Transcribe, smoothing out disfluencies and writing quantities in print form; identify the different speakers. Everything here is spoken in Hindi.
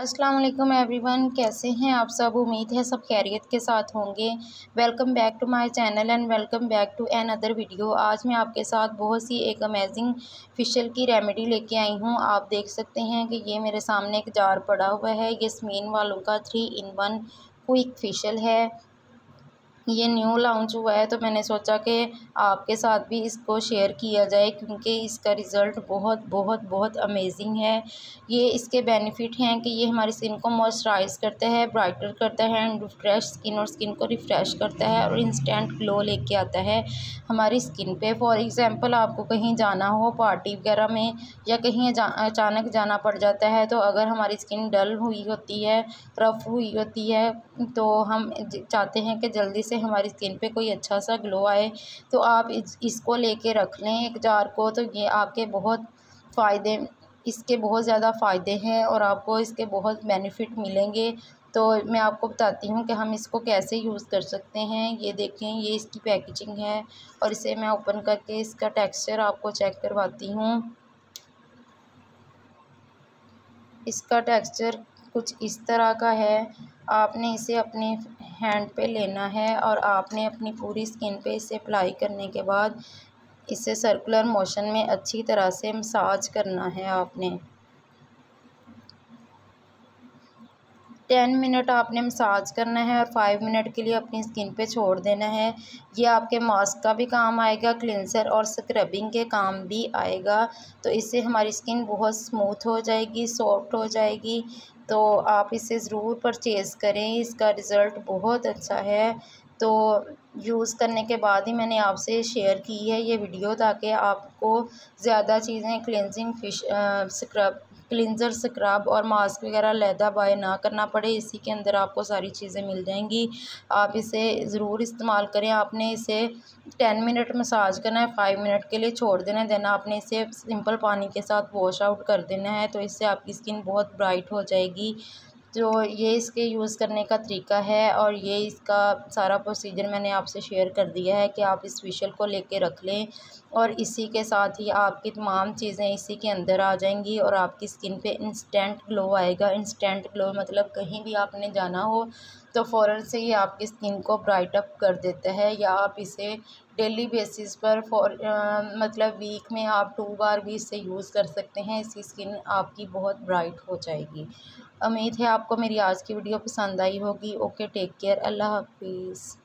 Speaker 1: अस्सलाम वालेकुम एवरीवन, कैसे हैं आप सब। उम्मीद है सब खैरियत के साथ होंगे। Welcome back to my channel and welcome back to another video. आज मैं आपके साथ बहुत सी एक अमेजिंग फेशियल की रेमेडी लेके आई हूँ। आप देख सकते हैं कि ये मेरे सामने एक जार पड़ा हुआ है। ये स्मीन वालों का 3 in 1 क्विक फेशियल है। ये न्यू लॉन्च हुआ है तो मैंने सोचा कि आपके साथ भी इसको शेयर किया जाए, क्योंकि इसका रिज़ल्ट बहुत बहुत बहुत अमेजिंग है। ये इसके बेनिफिट हैं कि ये हमारी स्किन को मॉइस्चराइज़ करता है, ब्राइटर करता है एंड फ्रेश स्किन और स्किन को रिफ़्रेश करता है और इंस्टेंट ग्लो लेके आता है हमारी स्किन पे। फॉर एग्ज़ाम्पल आपको कहीं जाना हो पार्टी वगैरह में या कहीं अचानक जाना पड़ जाता है, तो अगर हमारी स्किन डल हुई होती है, रफ़ हुई होती है, तो हम चाहते हैं कि जल्दी से हमारी स्किन पे कोई अच्छा सा ग्लो आए, तो आप इसको लेके रख लें एक जार को। तो ये आपके बहुत फ़ायदे, इसके बहुत ज़्यादा फ़ायदे हैं और आपको इसके बहुत बेनिफिट मिलेंगे। तो मैं आपको बताती हूँ कि हम इसको कैसे यूज़ कर सकते हैं। ये देखें, ये इसकी पैकेजिंग है और इसे मैं ओपन करके इसका टेक्सचर आपको चेक करवाती हूँ। इसका टेक्सचर कुछ इस तरह का है। आपने इसे अपने हैंड पे लेना है और आपने अपनी पूरी स्किन पे इसे अप्लाई करने के बाद इसे सर्कुलर मोशन में अच्छी तरह से मसाज करना है। आपने 10 मिनट आपने मसाज करना है और 5 मिनट के लिए अपनी स्किन पे छोड़ देना है। ये आपके मास्क का भी काम आएगा, क्लिनसर और स्क्रबिंग के काम भी आएगा। तो इससे हमारी स्किन बहुत स्मूथ हो जाएगी, सॉफ्ट हो जाएगी। तो आप इसे ज़रूर परचेज़ करें, इसका रिज़ल्ट बहुत अच्छा है। तो यूज़ करने के बाद ही मैंने आपसे शेयर की है ये वीडियो, ताकि आपको ज़्यादा चीज़ें क्लिनजिंग क्लिनज़र, स्क्रब और मास्क वगैरह अलहदा बाय ना करना पड़े। इसी के अंदर आपको सारी चीज़ें मिल जाएंगी। आप इसे ज़रूर इस्तेमाल करें। आपने इसे 10 मिनट मसाज करना है, 5 मिनट के लिए छोड़ देना है, देन आपने इसे सिंपल पानी के साथ वॉश आउट कर देना है। तो इससे आपकी स्किन बहुत ब्राइट हो जाएगी। तो ये इसके यूज़ करने का तरीका है और ये इसका सारा प्रोसीजर मैंने आपसे शेयर कर दिया है कि आप इस फेशियल को लेके रख लें और इसी के साथ ही आपकी तमाम चीज़ें इसी के अंदर आ जाएंगी और आपकी स्किन पे इंस्टेंट ग्लो आएगा। इंस्टेंट ग्लो मतलब कहीं भी आपने जाना हो तो फ़ौरन से ही आपकी स्किन को ब्राइट अप कर देता है। या आप इसे डेली बेसिस पर मतलब वीक में आप 2 बार भी इसे यूज़ कर सकते हैं। इसकी स्किन आपकी बहुत ब्राइट हो जाएगी। उम्मीद है आपको मेरी आज की वीडियो पसंद आई होगी। ओके, टेक केयर, अल्लाह हाफिज़।